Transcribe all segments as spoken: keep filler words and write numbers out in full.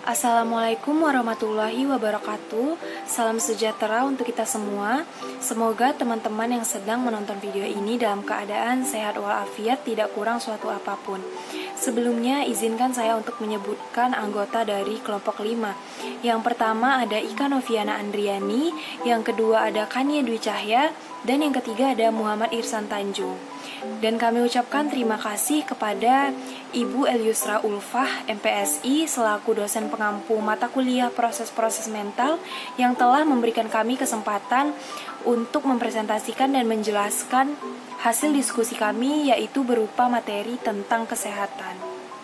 Assalamualaikum warahmatullahi wabarakatuh. Salam sejahtera untuk kita semua. Semoga teman-teman yang sedang menonton video ini dalam keadaan sehat walafiat, tidak kurang suatu apapun. Sebelumnya izinkan saya untuk menyebutkan anggota dari kelompok lima. Yang pertama ada Ika Noviana Andriani, yang kedua ada Kania Dwi Cahya, dan yang ketiga ada Muhammad Irsan Tanjung. Dan kami ucapkan terima kasih kepada Ibu Eliusra Ulfah, M P S I, selaku dosen pengampu mata kuliah proses-proses mental yang telah memberikan kami kesempatan untuk mempresentasikan dan menjelaskan hasil diskusi kami, yaitu berupa materi tentang kesehatan.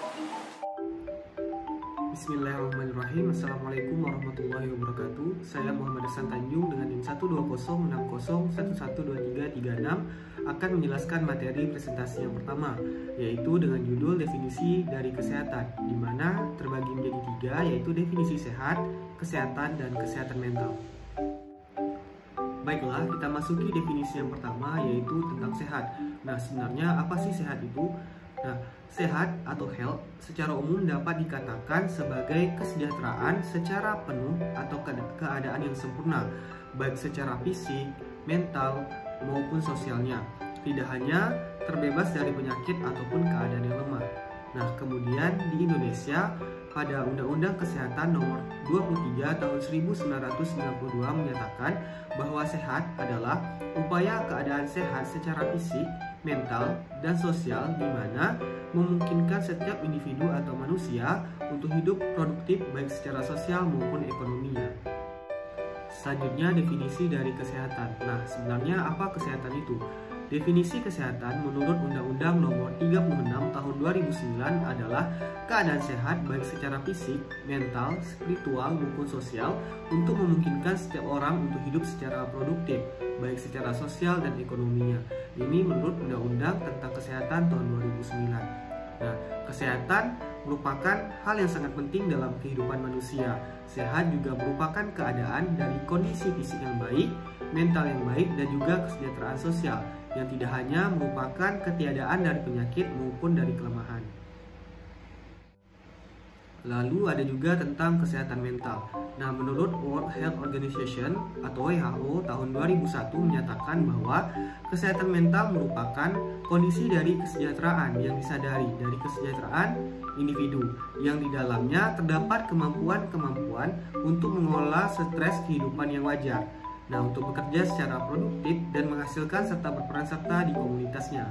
Bismillahirrahmanirrahim. Assalamualaikum warahmatullahi wabarakatuh. Saya Muhammad Irsan Tanjung dengan NIM satu dua nol enam nol satu satu dua tiga tiga enam akan menjelaskan materi presentasi yang pertama, yaitu dengan judul definisi dari kesehatan, di mana terbagi menjadi tiga, yaitu definisi sehat, kesehatan, dan kesehatan mental. Baiklah, kita masuki definisi yang pertama, yaitu tentang sehat. Nah, sebenarnya apa sih sehat itu? Nah, sehat atau health secara umum dapat dikatakan sebagai kesejahteraan secara penuh atau keadaan yang sempurna, baik secara fisik, mental, maupun sosialnya. Tidak hanya terbebas dari penyakit ataupun keadaan yang lemah. Nah, kemudian di Indonesia pada Undang-Undang Kesehatan Nomor dua puluh tiga Tahun seribu sembilan ratus sembilan puluh dua menyatakan bahwa sehat adalah upaya keadaan sehat secara fisik, mental, dan sosial, di mana memungkinkan setiap individu atau manusia untuk hidup produktif baik secara sosial maupun ekonominya. Selanjutnya, definisi dari kesehatan. Nah, sebenarnya apa kesehatan itu? Definisi kesehatan menurut Undang-Undang Nomor tiga puluh enam Tahun dua ribu sembilan adalah keadaan sehat baik secara fisik, mental, spiritual, maupun sosial untuk memungkinkan setiap orang untuk hidup secara produktif baik secara sosial dan ekonominya. Ini menurut Undang-Undang tentang Kesehatan tahun dua ribu sembilan. Nah, kesehatan merupakan hal yang sangat penting dalam kehidupan manusia. Sehat juga merupakan keadaan dari kondisi fisik yang baik, mental yang baik, dan juga kesejahteraan sosial yang tidak hanya merupakan ketiadaan dari penyakit maupun dari kelemahan. Lalu ada juga tentang kesehatan mental. Nah, menurut World Health Organization atau W H O tahun dua ribu satu menyatakan bahwa kesehatan mental merupakan kondisi dari kesejahteraan yang disadari dari kesejahteraan individu yang di dalamnya terdapat kemampuan-kemampuan untuk mengelola stres kehidupan yang wajar. Nah, untuk bekerja secara produktif dan menghasilkan serta berperan serta di komunitasnya.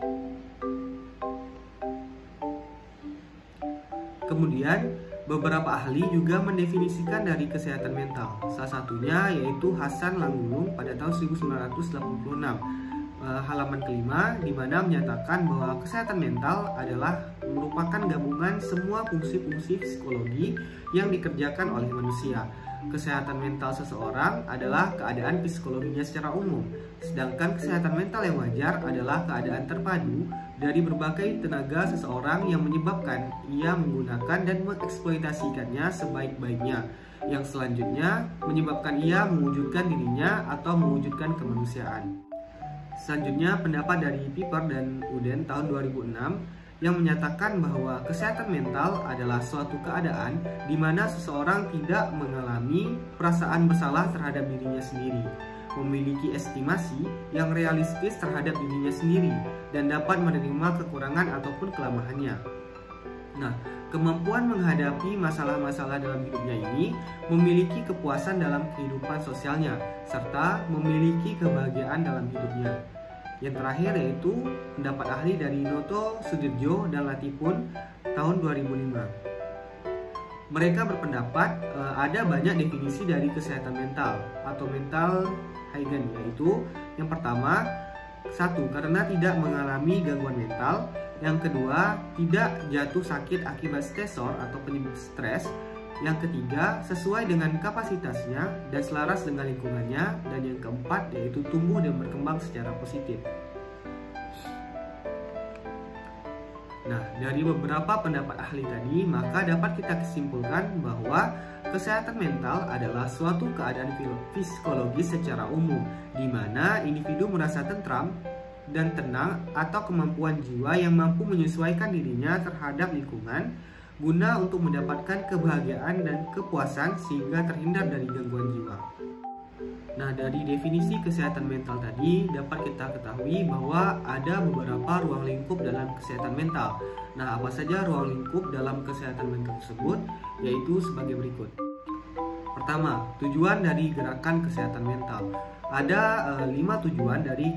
Kemudian, beberapa ahli juga mendefinisikan dari kesehatan mental. Salah satunya yaitu Hasan Langgulung pada tahun seribu sembilan ratus delapan puluh enam, halaman kelima, di mana menyatakan bahwa kesehatan mental adalah merupakan gabungan semua fungsi-fungsi psikologi yang dikerjakan oleh manusia. Kesehatan mental seseorang adalah keadaan psikologinya secara umum, sedangkan kesehatan mental yang wajar adalah keadaan terpadu dari berbagai tenaga seseorang yang menyebabkan ia menggunakan dan mengeksploitasikannya sebaik-baiknya, yang selanjutnya menyebabkan ia mewujudkan dirinya atau mewujudkan kemanusiaan. Selanjutnya, pendapat dari Piper dan Uden tahun dua ribu enam yang menyatakan bahwa kesehatan mental adalah suatu keadaan di mana seseorang tidak mengalami perasaan bersalah terhadap dirinya sendiri, memiliki estimasi yang realistis terhadap dirinya sendiri, dan dapat menerima kekurangan ataupun kelemahannya. Nah, kemampuan menghadapi masalah-masalah dalam hidupnya ini memiliki kepuasan dalam kehidupan sosialnya, serta memiliki kebahagiaan dalam hidupnya. Yang terakhir yaitu pendapat ahli dari Noto Sudirjo dan Latifun tahun dua ribu lima. Mereka berpendapat e, ada banyak definisi dari kesehatan mental atau mental hygiene, yaitu yang pertama, satu, karena tidak mengalami gangguan mental. Yang kedua, tidak jatuh sakit akibat stresor atau penyebab stres. Yang ketiga, sesuai dengan kapasitasnya dan selaras dengan lingkungannya. Dan yang keempat, yaitu tumbuh dan berkembang secara positif. Nah, dari beberapa pendapat ahli tadi, maka dapat kita kesimpulkan bahwa kesehatan mental adalah suatu keadaan psikologis secara umum, di mana individu merasa tentram dan tenang atau kemampuan jiwa yang mampu menyesuaikan dirinya terhadap lingkungan, guna untuk mendapatkan kebahagiaan dan kepuasan sehingga terhindar dari gangguan jiwa. Nah, dari definisi kesehatan mental tadi dapat kita ketahui bahwa ada beberapa ruang lingkup dalam kesehatan mental. Nah, apa saja ruang lingkup dalam kesehatan mental tersebut? Yaitu sebagai berikut. Pertama, tujuan dari gerakan kesehatan mental. Ada e, lima tujuan dari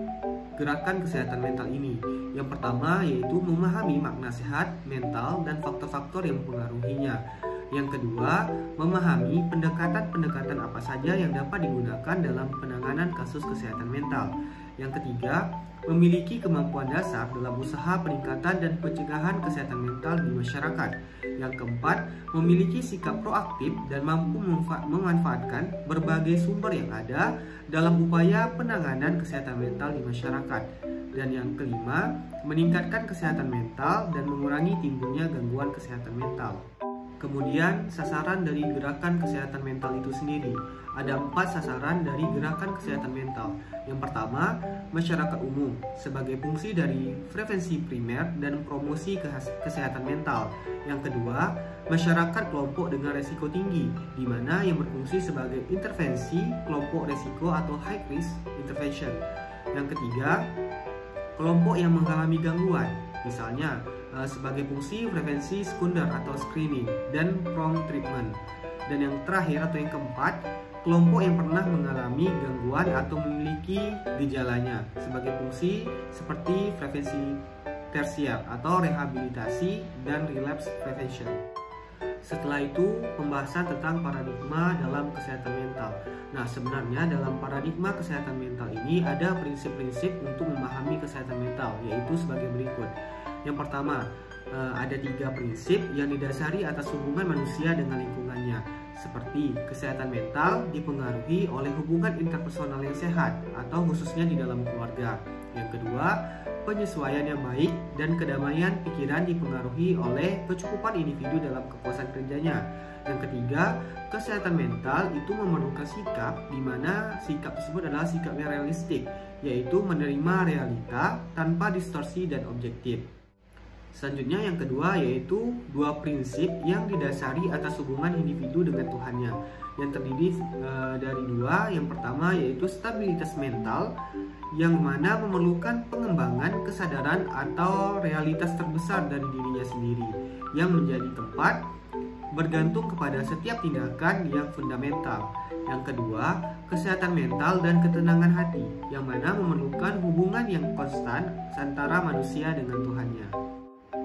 gerakan kesehatan mental ini. Yang pertama yaitu memahami makna sehat mental dan faktor-faktor yang mempengaruhinya. Yang kedua, memahami pendekatan-pendekatan apa saja yang dapat digunakan dalam penanganan kasus kesehatan mental. Yang ketiga, memiliki kemampuan dasar dalam usaha peningkatan dan pencegahan kesehatan mental di masyarakat. Yang keempat, memiliki sikap proaktif dan mampu memanfaatkan berbagai sumber yang ada dalam upaya penanganan kesehatan mental di masyarakat. Dan yang kelima, meningkatkan kesehatan mental dan mengurangi timbulnya gangguan kesehatan mental. Kemudian sasaran dari gerakan kesehatan mental itu sendiri. Ada empat sasaran dari gerakan kesehatan mental. Yang pertama, masyarakat umum sebagai fungsi dari prevensi primer dan promosi kesehatan mental. Yang kedua, masyarakat kelompok dengan resiko tinggi, di mana yang berfungsi sebagai intervensi kelompok resiko atau high risk intervention. Yang ketiga, kelompok yang mengalami gangguan, misalnya sebagai fungsi prevensi sekunder atau screening dan prompt treatment. Dan yang terakhir atau yang keempat, kelompok yang pernah mengalami gangguan atau memiliki gejalanya sebagai fungsi seperti prevensi tersier atau rehabilitasi dan relapse prevention. Setelah itu, pembahasan tentang paradigma dalam kesehatan mental. Nah, sebenarnya dalam paradigma kesehatan mental ini ada prinsip-prinsip untuk memahami kesehatan mental, yaitu sebagai berikut. Yang pertama, ada tiga prinsip yang didasari atas hubungan manusia dengan lingkungannya, seperti kesehatan mental dipengaruhi oleh hubungan interpersonal yang sehat atau khususnya di dalam keluarga. Yang kedua, penyesuaian yang baik dan kedamaian pikiran dipengaruhi oleh kecukupan individu dalam kepuasan kerjanya. Yang ketiga, kesehatan mental itu memerlukan sikap di mana sikap tersebut adalah sikap yang realistik, yaitu menerima realita tanpa distorsi dan objektif. Selanjutnya yang kedua yaitu dua prinsip yang didasari atas hubungan individu dengan Tuhannya, yang terdiri e, dari dua. Yang pertama yaitu stabilitas mental, yang mana memerlukan pengembangan kesadaran atau realitas terbesar dari dirinya sendiri, yang menjadi tempat bergantung kepada setiap tindakan yang fundamental. Yang kedua, kesehatan mental dan ketenangan hati, yang mana memerlukan hubungan yang konstan antara manusia dengan Tuhannya.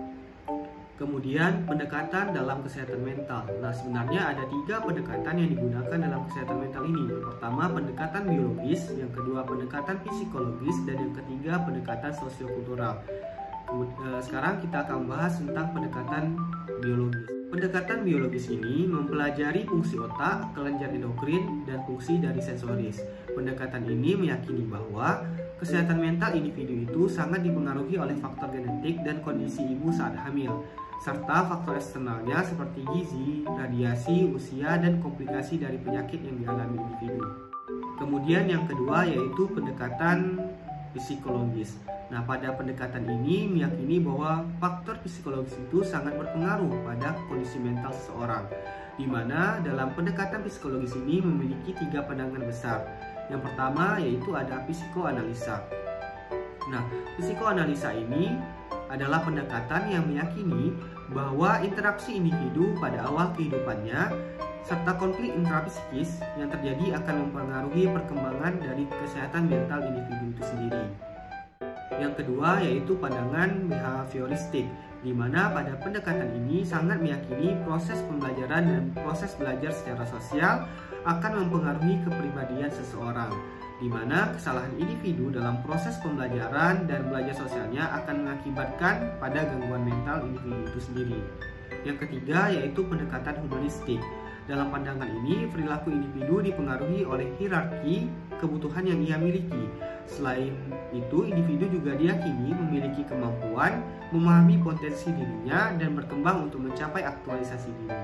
Kemudian pendekatan dalam kesehatan mental. Nah, sebenarnya ada tiga pendekatan yang digunakan dalam kesehatan mental ini. Yang pertama pendekatan biologis, yang kedua pendekatan psikologis, dan yang ketiga pendekatan sosiokultural. Sekarang kita akan membahas tentang pendekatan biologis. Pendekatan biologis ini mempelajari fungsi otak, kelenjar endokrin, dan fungsi dari sensoris. Pendekatan ini meyakini bahwa kesehatan mental individu itu sangat dipengaruhi oleh faktor genetik dan kondisi ibu saat hamil, serta faktor eksternalnya seperti gizi, radiasi, usia, dan komplikasi dari penyakit yang dialami individu. Kemudian yang kedua yaitu pendekatan psikologis. Nah, pada pendekatan ini meyakini bahwa faktor psikologis itu sangat berpengaruh pada kondisi mental seseorang, di mana dalam pendekatan psikologis ini memiliki tiga pandangan besar. Yang pertama yaitu ada psikoanalisa. Nah, psikoanalisa ini adalah pendekatan yang meyakini bahwa interaksi individu pada awal kehidupannya serta konflik intrapsikis yang terjadi akan mempengaruhi perkembangan dari kesehatan mental individu itu sendiri. Yang kedua yaitu pandangan behavioristik, di mana pada pendekatan ini sangat meyakini proses pembelajaran dan proses belajar secara sosial akan mempengaruhi kepribadian seseorang, di mana kesalahan individu dalam proses pembelajaran dan belajar sosialnya akan mengakibatkan pada gangguan mental individu itu sendiri. Yang ketiga yaitu pendekatan humanistik. Dalam pandangan ini, perilaku individu dipengaruhi oleh hierarki kebutuhan yang ia miliki. Selain itu, individu juga diyakini memiliki kemampuan memahami potensi dirinya dan berkembang untuk mencapai aktualisasi diri.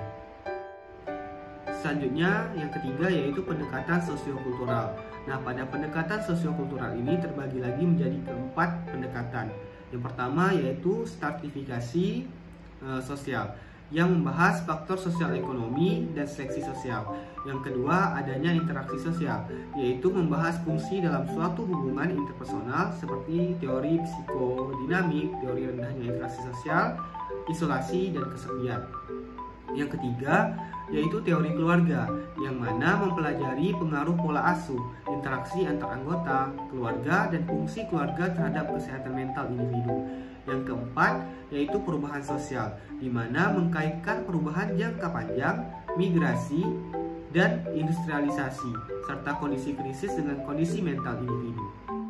Selanjutnya, yang ketiga yaitu pendekatan sosiokultural. Nah, pada pendekatan sosiokultural ini terbagi lagi menjadi keempat pendekatan. Yang pertama yaitu stratifikasi e, sosial. yang membahas faktor sosial ekonomi dan seleksi sosial. Yang kedua, adanya interaksi sosial, yaitu membahas fungsi dalam suatu hubungan interpersonal seperti teori psikodinamik, teori rendahnya interaksi sosial, isolasi, dan kesepian. Yang ketiga, yaitu teori keluarga, yang mana mempelajari pengaruh pola asuh, interaksi antar anggota keluarga, dan fungsi keluarga terhadap kesehatan mental individu. Yang keempat, yaitu perubahan sosial, di mana mengkaitkan perubahan jangka panjang, migrasi, dan industrialisasi, serta kondisi krisis dengan kondisi mental individu.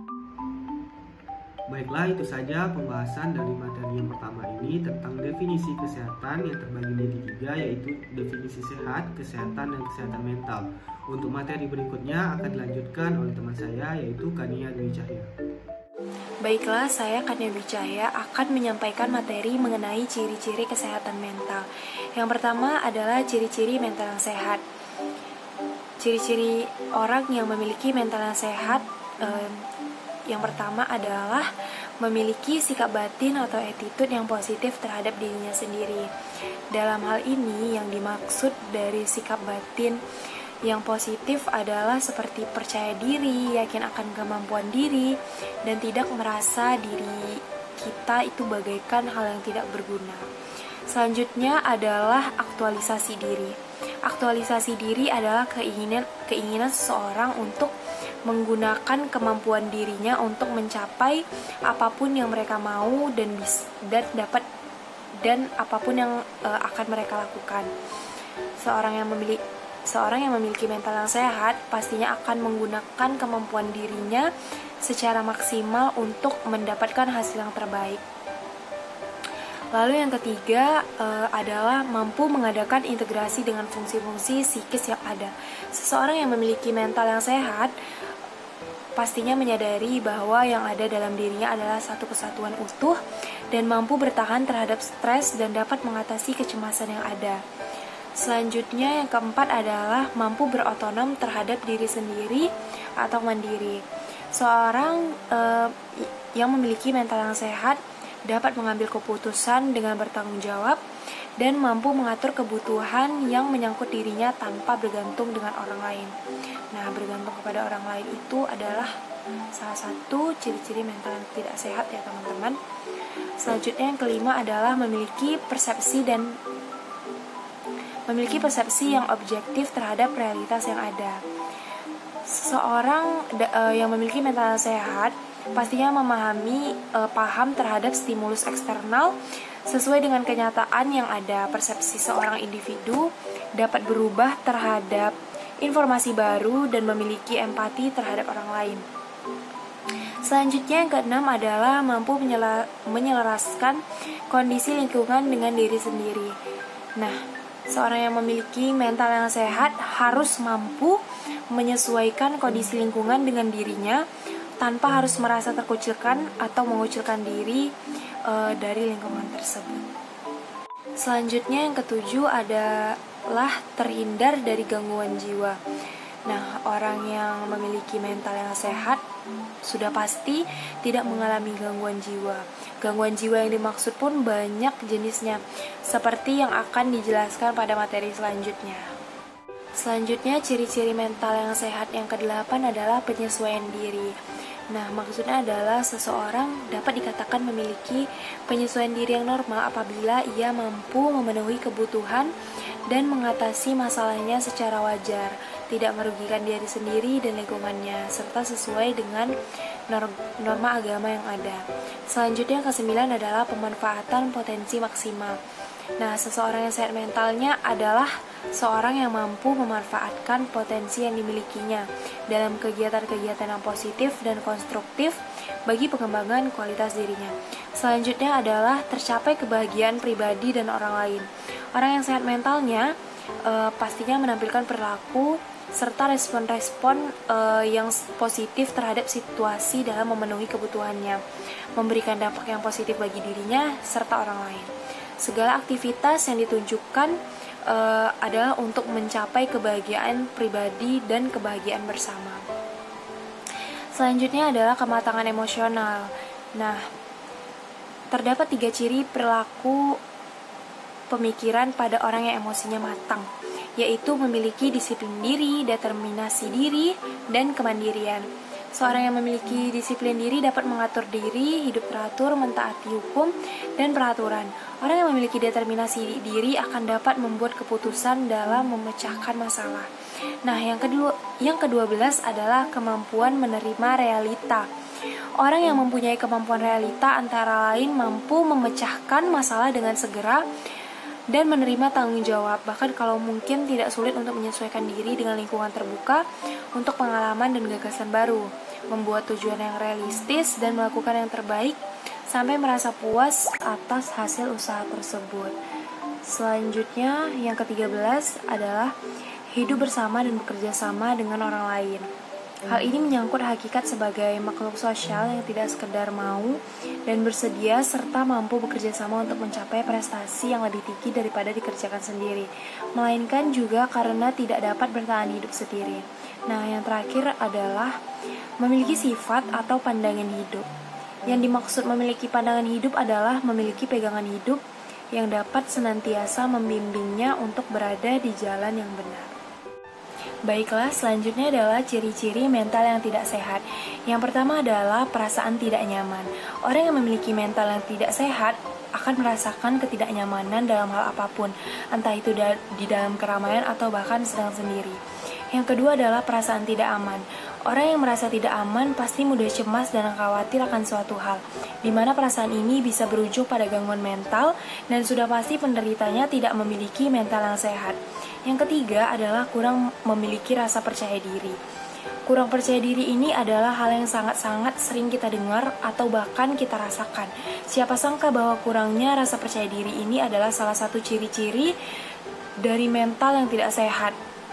Baiklah, itu saja pembahasan dari materi yang pertama ini tentang definisi kesehatan yang terbagi menjadi tiga, yaitu definisi sehat, kesehatan, dan kesehatan mental. Untuk materi berikutnya akan dilanjutkan oleh teman saya, yaitu Kania Dwi Cahya. Baiklah, saya Kania Dwi Cahya akan menyampaikan materi mengenai ciri-ciri kesehatan mental. Yang pertama adalah ciri-ciri mental yang sehat. Ciri-ciri orang yang memiliki mental yang sehat, eh, yang pertama adalah memiliki sikap batin atau attitude yang positif terhadap dirinya sendiri. Dalam hal ini, yang dimaksud dari sikap batin yang positif adalah seperti percaya diri, yakin akan kemampuan diri, dan tidak merasa diri kita itu bagaikan hal yang tidak berguna. Selanjutnya adalah aktualisasi diri. Aktualisasi diri adalah keinginan keinginan seseorang untuk menggunakan kemampuan dirinya untuk mencapai apapun yang mereka mau dan bis, dan dapat dan apapun yang uh, akan mereka lakukan. Seorang yang memiliki seorang yang memiliki mental yang sehat pastinya akan menggunakan kemampuan dirinya secara maksimal untuk mendapatkan hasil yang terbaik. Lalu yang ketiga uh, adalah mampu mengadakan integrasi dengan fungsi-fungsi psikis yang ada. Seseorang yang memiliki mental yang sehat pastinya menyadari bahwa yang ada dalam dirinya adalah satu kesatuan utuh dan mampu bertahan terhadap stres dan dapat mengatasi kecemasan yang ada. Selanjutnya yang keempat adalah mampu berotonom terhadap diri sendiri atau mandiri. Seorang uh, yang memiliki mental yang sehat dapat mengambil keputusan dengan bertanggung jawab dan mampu mengatur kebutuhan yang menyangkut dirinya tanpa bergantung dengan orang lain. Nah, bergantung kepada orang lain itu adalah salah satu ciri-ciri mental yang tidak sehat ya teman-teman. Selanjutnya yang kelima adalah memiliki persepsi dan memiliki persepsi yang objektif terhadap realitas yang ada. Seseorang uh, yang memiliki mental yang sehat pastinya memahami uh, paham terhadap stimulus eksternal sesuai dengan kenyataan yang ada. Persepsi seorang individu dapat berubah terhadap informasi baru dan memiliki empati terhadap orang lain. Selanjutnya yang keenam adalah mampu menyelaraskan kondisi lingkungan dengan diri sendiri. Nah, seorang yang memiliki mental yang sehat harus mampu menyesuaikan kondisi lingkungan dengan dirinya tanpa harus merasa terkucilkan atau mengucilkan diri e, dari lingkungan tersebut. Selanjutnya yang ketujuh adalah terhindar dari gangguan jiwa. Nah, orang yang memiliki mental yang sehat sudah pasti tidak mengalami gangguan jiwa. Gangguan jiwa yang dimaksud pun banyak jenisnya, seperti yang akan dijelaskan pada materi selanjutnya. Selanjutnya, ciri-ciri mental yang sehat yang kedelapan adalah penyesuaian diri. Nah, maksudnya adalah seseorang dapat dikatakan memiliki penyesuaian diri yang normal apabila ia mampu memenuhi kebutuhan dan mengatasi masalahnya secara wajar, tidak merugikan diri sendiri dan lingkungannya, serta sesuai dengan norma agama yang ada. Selanjutnya, yang kesembilan adalah pemanfaatan potensi maksimal. Nah, seseorang yang sehat mentalnya adalah seorang yang mampu memanfaatkan potensi yang dimilikinya dalam kegiatan-kegiatan yang positif dan konstruktif bagi pengembangan kualitas dirinya. Selanjutnya adalah tercapai kebahagiaan pribadi dan orang lain. Orang yang sehat mentalnya e, pastinya menampilkan perilaku serta respon-respon e, yang positif terhadap situasi dalam memenuhi kebutuhannya, memberikan dampak yang positif bagi dirinya serta orang lain. Segala aktivitas yang ditunjukkan e, adalah untuk mencapai kebahagiaan pribadi dan kebahagiaan bersama. Selanjutnya adalah kematangan emosional. Nah, terdapat tiga ciri perilaku pemikiran pada orang yang emosinya matang, yaitu memiliki disiplin diri, determinasi diri, dan kemandirian. Seorang yang memiliki disiplin diri dapat mengatur diri, hidup teratur, mentaati hukum dan peraturan. Orang yang memiliki determinasi diri akan dapat membuat keputusan dalam memecahkan masalah. Nah, yang kedua, yang kedua belas adalah kemampuan menerima realita. Orang yang mempunyai kemampuan realita antara lain mampu memecahkan masalah dengan segera dan menerima tanggung jawab, bahkan kalau mungkin tidak sulit untuk menyesuaikan diri dengan lingkungan terbuka untuk pengalaman dan gagasan baru, membuat tujuan yang realistis dan melakukan yang terbaik sampai merasa puas atas hasil usaha tersebut. Selanjutnya, yang ketiga belas adalah hidup bersama dan bekerja sama dengan orang lain. Hal ini menyangkut hakikat sebagai makhluk sosial yang tidak sekedar mau dan bersedia serta mampu bekerja sama untuk mencapai prestasi yang lebih tinggi daripada dikerjakan sendiri, melainkan juga karena tidak dapat bertahan hidup sendiri. Nah, yang terakhir adalah memiliki sifat atau pandangan hidup. Yang dimaksud memiliki pandangan hidup adalah memiliki pegangan hidup yang dapat senantiasa membimbingnya untuk berada di jalan yang benar. Baiklah, selanjutnya adalah ciri-ciri mental yang tidak sehat. Yang pertama adalah perasaan tidak nyaman. Orang yang memiliki mental yang tidak sehat akan merasakan ketidaknyamanan dalam hal apapun, entah itu di dalam keramaian atau bahkan sedang sendiri. Yang kedua adalah perasaan tidak aman. Orang yang merasa tidak aman pasti mudah cemas dan khawatir akan suatu hal, di mana perasaan ini bisa berujung pada gangguan mental dan sudah pasti penderitanya tidak memiliki mental yang sehat. Yang ketiga adalah kurang memiliki rasa percaya diri. Kurang percaya diri ini adalah hal yang sangat-sangat sering kita dengar atau bahkan kita rasakan. Siapa sangka bahwa kurangnya rasa percaya diri ini adalah salah satu ciri-ciri dari mental yang tidak sehat.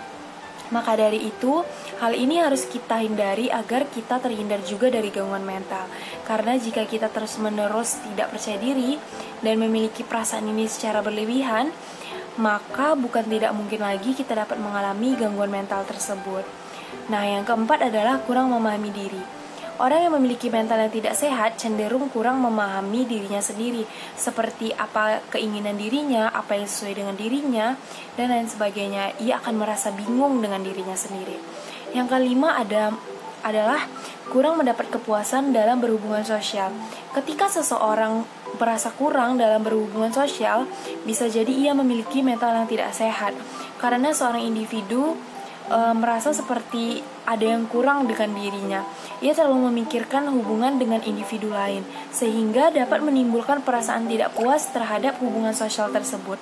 Maka dari itu, hal ini harus kita hindari agar kita terhindar juga dari gangguan mental. Karena jika kita terus-menerus tidak percaya diri dan memiliki perasaan ini secara berlebihan, maka bukan tidak mungkin lagi kita dapat mengalami gangguan mental tersebut. Nah, yang keempat adalah kurang memahami diri. Orang yang memiliki mental yang tidak sehat cenderung kurang memahami dirinya sendiri, seperti apa keinginan dirinya, apa yang sesuai dengan dirinya, dan lain sebagainya. Ia akan merasa bingung dengan dirinya sendiri. Yang kelima ada adalah kurang mendapat kepuasan dalam berhubungan sosial. Ketika seseorang merasa kurang dalam berhubungan sosial, bisa jadi ia memiliki mental yang tidak sehat, karena seorang individu e, merasa seperti ada yang kurang dengan dirinya. Ia terlalu memikirkan hubungan dengan individu lain, sehingga dapat menimbulkan perasaan tidak puas terhadap hubungan sosial tersebut.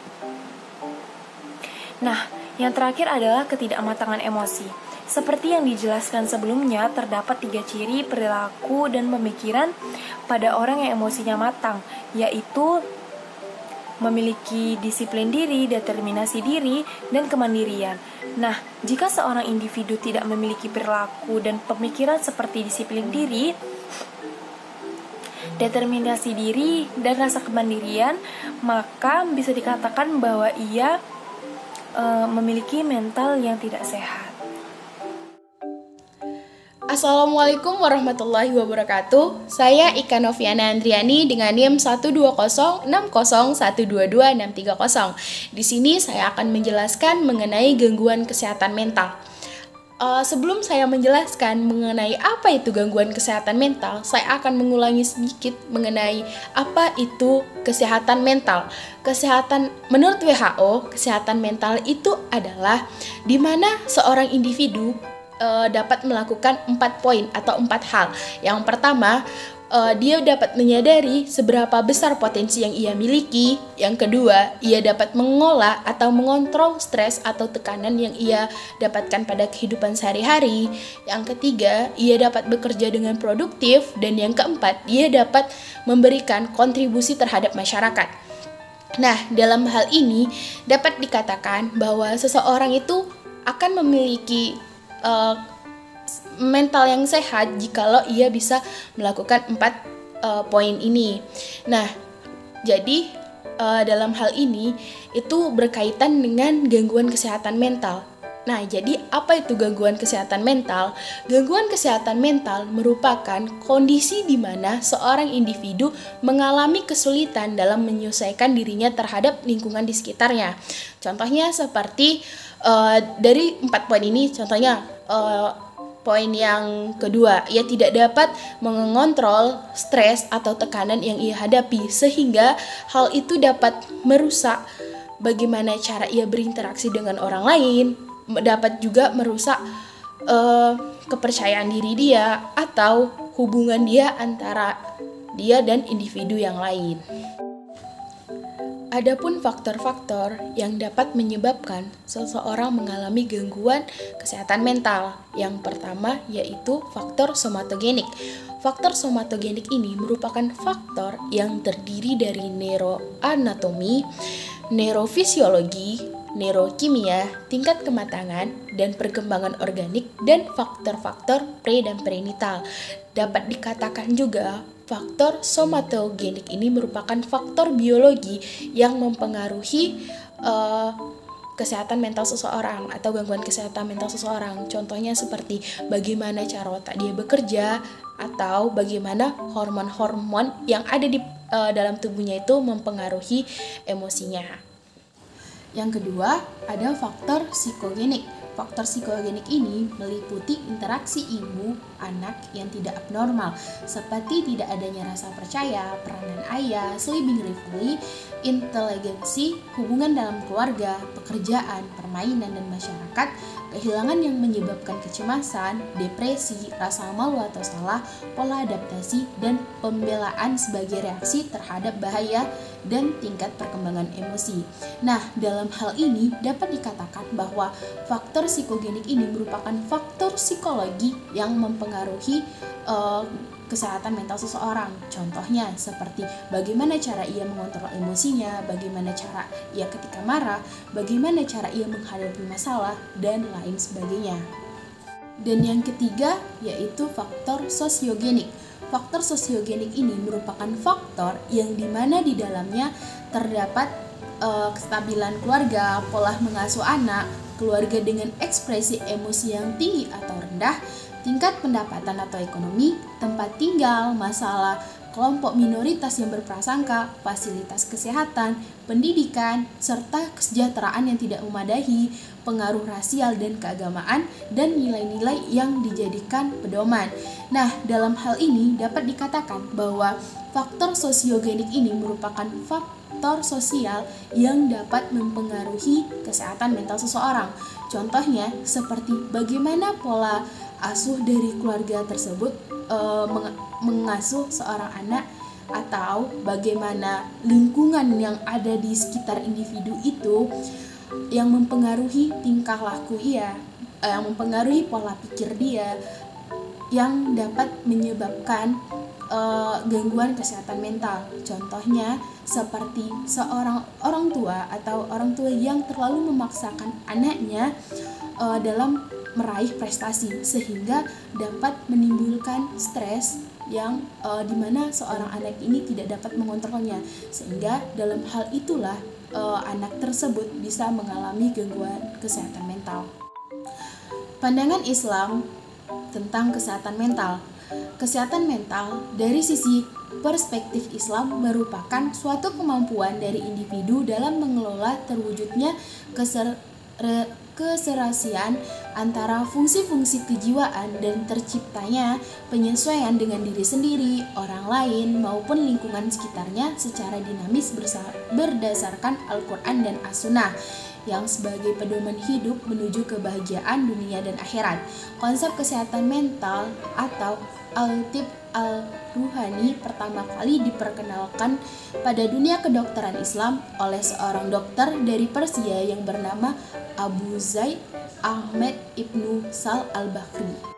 Nah, yang terakhir adalah ketidakmatangan emosi. Seperti yang dijelaskan sebelumnya, terdapat tiga ciri perilaku dan pemikiran pada orang yang emosinya matang, yaitu memiliki disiplin diri, determinasi diri, dan kemandirian. Nah, jika seorang individu tidak memiliki perilaku dan pemikiran seperti disiplin diri, determinasi diri, dan rasa kemandirian, maka bisa dikatakan bahwa ia e, memiliki mental yang tidak sehat. Assalamualaikum warahmatullahi wabarakatuh. Saya Ika Noviana Andriani dengan N I M satu dua nol enam nol satu dua dua enam tiga nol. Di sini saya akan menjelaskan mengenai gangguan kesehatan mental. Uh, sebelum saya menjelaskan mengenai apa itu gangguan kesehatan mental, saya akan mengulangi sedikit mengenai apa itu kesehatan mental. Kesehatan menurut W H O, kesehatan mental itu adalah di mana seorang individu Uh, dapat melakukan empat poin atau empat hal. Yang pertama, uh, dia dapat menyadari seberapa besar potensi yang ia miliki. Yang kedua, ia dapat mengolah atau mengontrol stres atau tekanan yang ia dapatkan pada kehidupan sehari-hari. Yang ketiga, ia dapat bekerja dengan produktif. Dan yang keempat, ia dapat memberikan kontribusi terhadap masyarakat. Nah, dalam hal ini dapat dikatakan bahwa seseorang itu akan memiliki Uh, mental yang sehat jikalau ia bisa melakukan empat uh, poin ini. Nah, jadi uh, dalam hal ini itu berkaitan dengan gangguan kesehatan mental. Nah, jadi apa itu gangguan kesehatan mental? Gangguan kesehatan mental merupakan kondisi di mana seorang individu mengalami kesulitan dalam menyesuaikan dirinya terhadap lingkungan di sekitarnya. Contohnya seperti uh, dari empat poin ini, contohnya uh, poin yang kedua, ia tidak dapat mengontrol stres atau tekanan yang ia hadapi, sehingga hal itu dapat merusak bagaimana cara ia berinteraksi dengan orang lain, dapat juga merusak uh, kepercayaan diri dia atau hubungan dia antara dia dan individu yang lain. Adapun faktor-faktor yang dapat menyebabkan seseorang mengalami gangguan kesehatan mental. Yang pertama yaitu faktor somatogenik. Faktor somatogenik ini merupakan faktor yang terdiri dari neuroanatomi, neurofisiologi, neurokimia, tingkat kematangan, dan perkembangan organik, dan faktor-faktor pre dan perinatal. Dapat dikatakan juga faktor somatogenik ini merupakan faktor biologi yang mempengaruhi uh, kesehatan mental seseorang atau gangguan kesehatan mental seseorang. Contohnya seperti bagaimana cara otak dia bekerja atau bagaimana hormon-hormon yang ada di uh, dalam tubuhnya itu mempengaruhi emosinya. Yang kedua, ada faktor psikogenik. Faktor psikogenik ini meliputi interaksi ibu anak yang tidak abnormal, seperti tidak adanya rasa percaya, peranan ayah, sleeping rivalry, inteligensi, hubungan dalam keluarga, pekerjaan, permainan, dan masyarakat, kehilangan yang menyebabkan kecemasan, depresi, rasa malu atau salah, pola adaptasi, dan pembelaan sebagai reaksi terhadap bahaya dan tingkat perkembangan emosi. Nah, dalam hal ini dapat dikatakan bahwa faktor psikogenik ini merupakan faktor psikologi yang mempengaruhi uh, kesehatan mental seseorang. Contohnya seperti bagaimana cara ia mengontrol emosinya, bagaimana cara ia ketika marah, bagaimana cara ia menghadapi masalah, dan lain sebagainya. Dan yang ketiga yaitu faktor sosiogenik. Faktor sosiogenik ini merupakan faktor yang dimana di dalamnya terdapat uh, kestabilan keluarga, pola mengasuh anak, keluarga dengan ekspresi emosi yang tinggi atau rendah, tingkat pendapatan atau ekonomi, tempat tinggal, masalah kelompok minoritas yang berprasangka, fasilitas kesehatan, pendidikan, serta kesejahteraan yang tidak memadai, pengaruh rasial dan keagamaan, dan nilai-nilai yang dijadikan pedoman. Nah, dalam hal ini dapat dikatakan bahwa faktor sosiogenik ini merupakan faktor sosial yang dapat mempengaruhi kesehatan mental seseorang. Contohnya seperti bagaimana pola asuh dari keluarga tersebut e, mengasuh seorang anak, atau bagaimana lingkungan yang ada di sekitar individu itu yang mempengaruhi tingkah laku ia, yang mempengaruhi pola pikir dia, yang dapat menyebabkan uh, gangguan kesehatan mental. Contohnya seperti seorang orang tua atau orang tua yang terlalu memaksakan anaknya uh, dalam meraih prestasi, sehingga dapat menimbulkan stres yang uh, dimana seorang anak ini tidak dapat mengontrolnya, sehingga dalam hal itulah uh, anak tersebut bisa mengalami gangguan kesehatan mental. Pandangan Islam tentang kesehatan mental. Kesehatan mental dari sisi perspektif Islam merupakan suatu kemampuan dari individu dalam mengelola terwujudnya keser keserasian antara fungsi-fungsi kejiwaan dan terciptanya penyesuaian dengan diri sendiri, orang lain, maupun lingkungan sekitarnya secara dinamis berdasarkan Al-Quran dan As-Sunnah yang sebagai pedoman hidup menuju kebahagiaan dunia dan akhirat. Konsep kesehatan mental atau al-tib al-ruhani pertama kali diperkenalkan pada dunia kedokteran Islam oleh seorang dokter dari Persia yang bernama Abu Zaid Ahmed Ibnu Sal al-Bakri.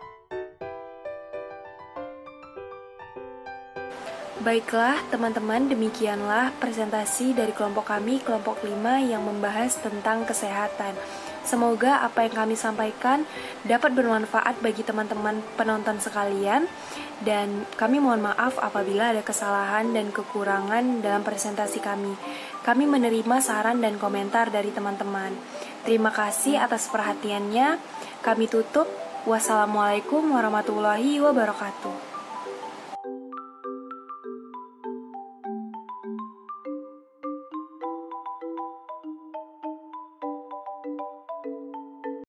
Baiklah teman-teman, demikianlah presentasi dari kelompok kami, kelompok lima yang membahas tentang kesehatan. Semoga apa yang kami sampaikan dapat bermanfaat bagi teman-teman penonton sekalian, dan kami mohon maaf apabila ada kesalahan dan kekurangan dalam presentasi kami. Kami menerima saran dan komentar dari teman-teman. Terima kasih atas perhatiannya. Kami tutup. Wassalamualaikum warahmatullahi wabarakatuh.